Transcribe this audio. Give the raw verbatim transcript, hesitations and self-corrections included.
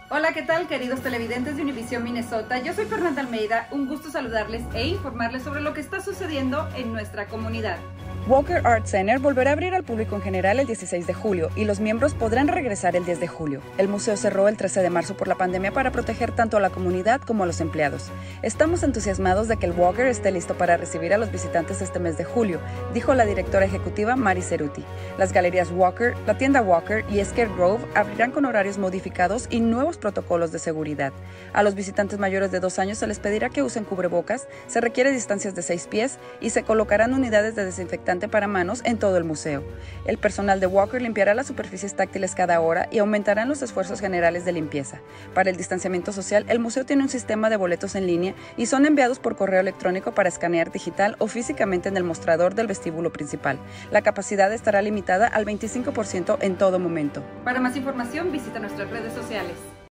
Hola, ¿qué tal, queridos televidentes de Univisión Minnesota? Yo soy Fernanda Almeida, un gusto saludarles e informarles sobre lo que está sucediendo en nuestra comunidad. Walker Art Center volverá a abrir al público en general el dieciséis de julio y los miembros podrán regresar el diez de julio. El museo cerró el trece de marzo por la pandemia para proteger tanto a la comunidad como a los empleados. Estamos entusiasmados de que el Walker esté listo para recibir a los visitantes este mes de julio, dijo la directora ejecutiva Mari Ceruti. Las galerías Walker, la tienda Walker y Esker Grove abrirán con horarios modificados y nuevos protocolos de seguridad. A los visitantes mayores de dos años se les pedirá que usen cubrebocas, se requiere distancias de seis pies y se colocarán unidades de desinfectante para manos en todo el museo. El personal de Walker limpiará las superficies táctiles cada hora y aumentarán los esfuerzos generales de limpieza. Para el distanciamiento social, el museo tiene un sistema de boletos en línea y son enviados por correo electrónico para escanear digital o físicamente en el mostrador del vestíbulo principal. La capacidad estará limitada al veinticinco por ciento en todo momento. Para más información, visita nuestras redes sociales.